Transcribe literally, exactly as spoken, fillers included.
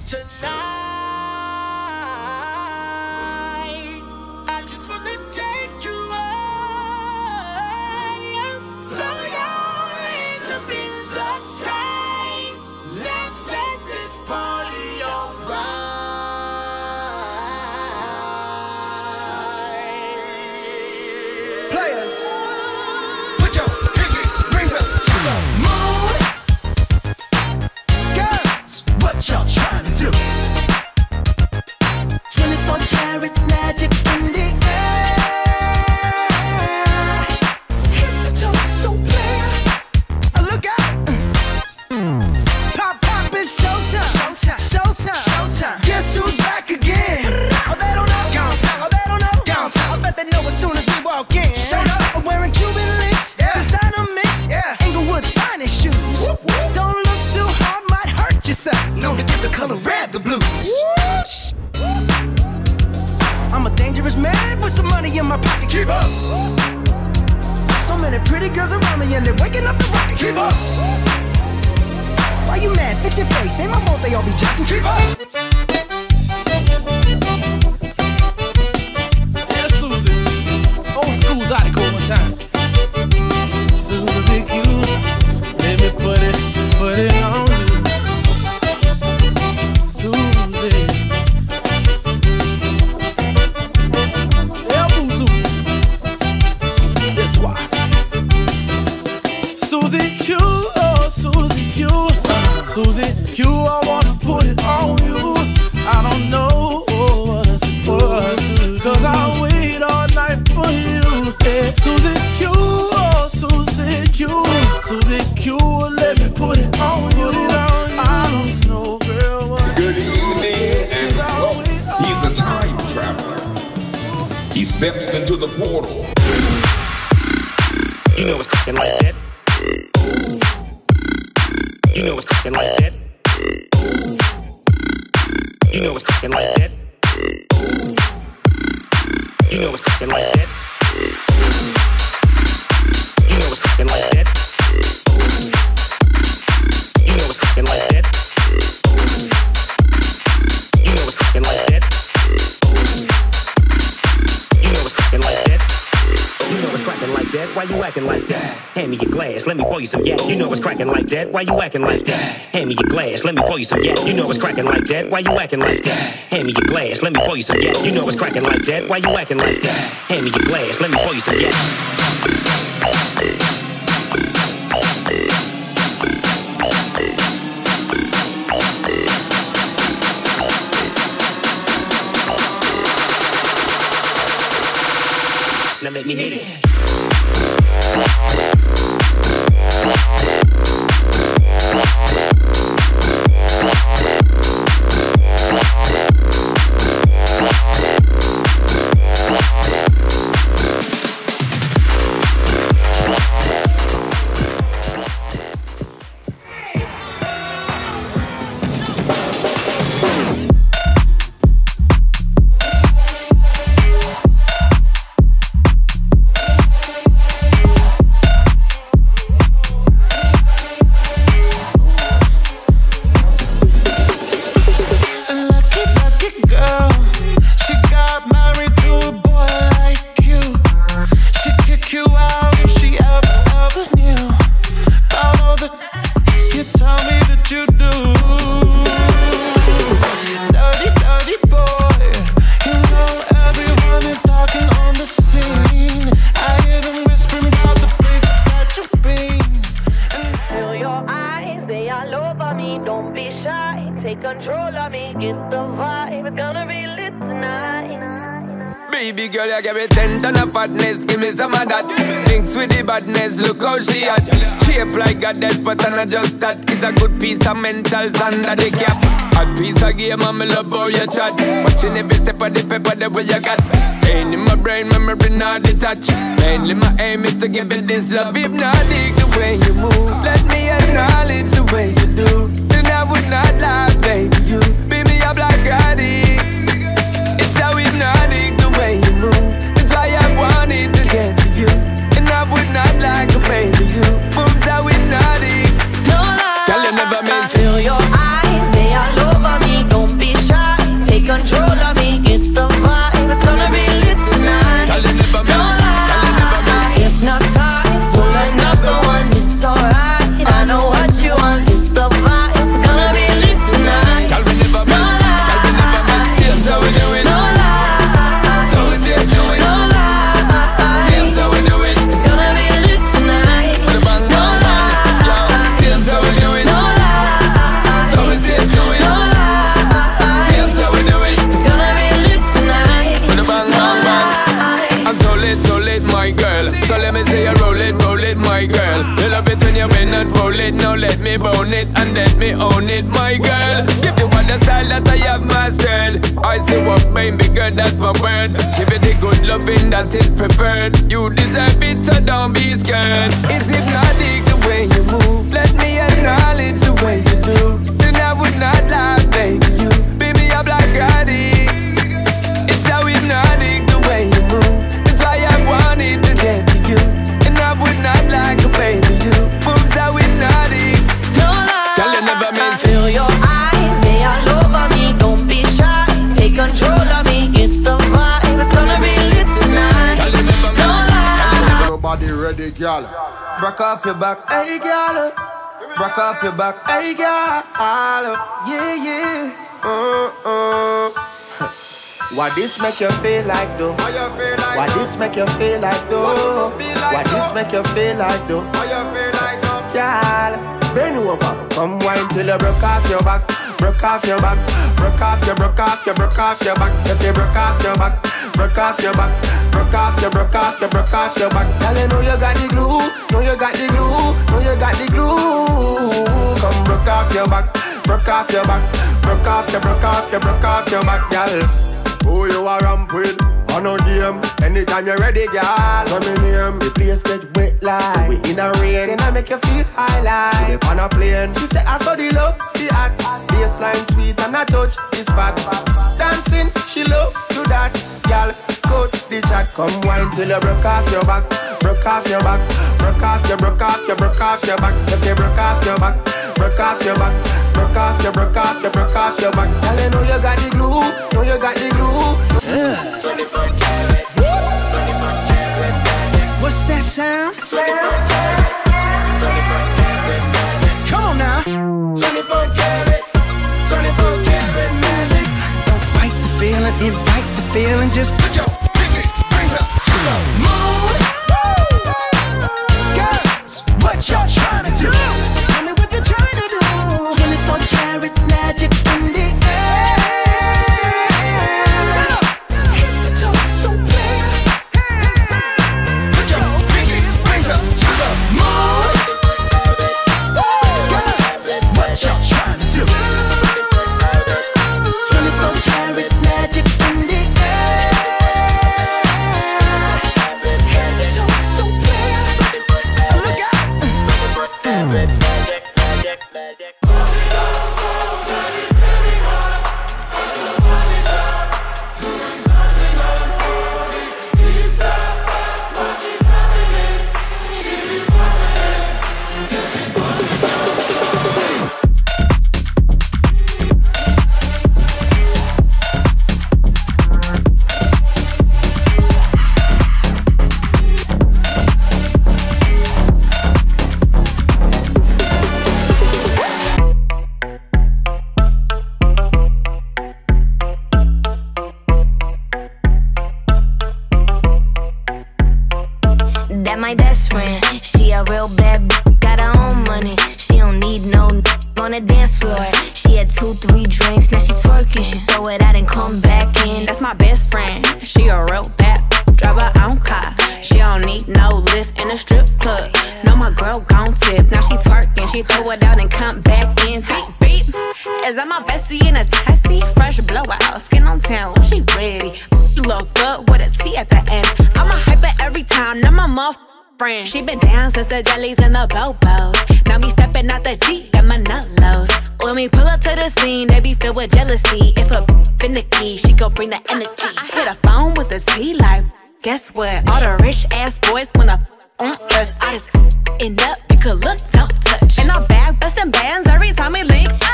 Steps into the portal. You know it's cooking like that. You know it's cooking like that. You know it's cooking like that. You know it's cooking like that. You know it's cooking like that. You know it's cooking like that. You know it's cooking like that. Like that, why you acting like that? Hand me your glass, let me pour you some yak. You know it's cracking like that, why you acting like that? Hand me your glass, let me pour you some yak. You know it's cracking like that, why you acting like that? Hand me your glass, let me pour you some yak. You know it's cracking like that, why you acting like that? Hand me your glass, let me pour you some yak. Now make me hit it. Baby girl, you give me ten ton of fatness, give me some of that. Thinks with the badness, look how she at. Shape like a death, but I'm not just that. It's a good piece of mentals under the cap. A piece of game, I'm love how you chat. Watching every step of the paper, the way you got. Staying in my brain, memory not detached. Mainly my aim is to give it this love. If not, dig the way you move. Let me acknowledge the way you do. Then I would not lie, baby. You beat me up like Scotty. It's how hypnotic the way you move. That's why I wanted to get to you. And I would not like a baby. You moves how hypnotic. No lie, girl, you never meant feel your eyes, they all over me. Don't me bone it and let me own it, my girl. Give you all the style that I have mastered. I say what baby girl, that's my word. Give you the good loving that is preferred. You deserve it, so don't be scared. It's hypnotic the way you move. Let me acknowledge the way you do. Then I would not lie, baby. You beat me up like Scotty. It's how hypnotic the way you move. That's why I wanted to get to you. And I would not like a baby. You moves how hypnotic. No lie, Girl, you never meant to. feel your eyes, they all over me. Don't be shy, take control of me. It's the vibe, it's gonna be lit tonight. Girl, you never No meant lie. Nobody ready, girl. Broke off your back, hey girl. Broke off your back, hey girl. Yeah, yeah. Uh, uh. What this make you feel like though? How you feel like What that? this make you feel like though? What you feel like What this though? make you feel like though? How you feel like that? Girl, bend over, come wine till you broke off your back, broke off your back, broke off your, broke off your, broke off your back. If you broke off your back, broke off your back, broke off your, broke off your, broke off your back. Girl, you know you got the glue, know you got the glue, know you got the glue. Come broke off your back, broke off your back, broke off your, broke off your, broke off your back, girl. Who you are ramp with? On a game. Anytime you're ready, girl. So me name. The place get wet like So we in a rain. Then I make you feel high like Live on a plane. She say I saw the love, the act. Baseline sweet and I touch the spot. Dancing, she love do that. Y'all, go to the chat. Come wine till you broke off your back. Broke off your back. Broke off your, broke off your, broke off your back. If you broke off your back, broke off your back. Broke off your, broke off your, broke off your back. Girl, you know you got the glue, know you got the glue. twenty-four karat. twenty-four karat magic. What's that sound? twenty-four karat. twenty-four karat magic. Come on now. twenty-four karat. twenty-four karat magic. Don't fight the feeling, invite the feeling. Just put your pinky rings up to the moon. Girls, what y'all trying to do? Tell me what you're trying to do. twenty-four karat magic in the air. Head to toe, so clear. Put your pinky rings up to the moon. Girls, what y'all trying to do? twenty-four karat magic in the air. Head to toe, so clear. Look out. Magic, magic, magic. That my best friend, she a real bad b- got her own money. She don't need no n- on the dance floor. She had two, three drinks, now she twerking. She throw it out and come back in. That's my best friend. She a real bad b- drive her own car. She don't need no lift in a strip club. No, my girl gon' tip. Now she twerking. She throw it out and come back in. Beep, beep. Is that my bestie in a tessie? Fresh blowout, skin on town. She ready. You look good with a T at the end. I'm a hyper every time. Now my muff friend. She been down since the jellies and the bobos. Now me stepping out the Jeep and my nullos. When we pull up to the scene, they be filled with jealousy. If a finicky, she gon' bring the energy. I hit a phone with a T like, guess what? All the rich ass boys wanna on us. I just end up, it could look, don't touch. And I'm back bustin' bands every time we link.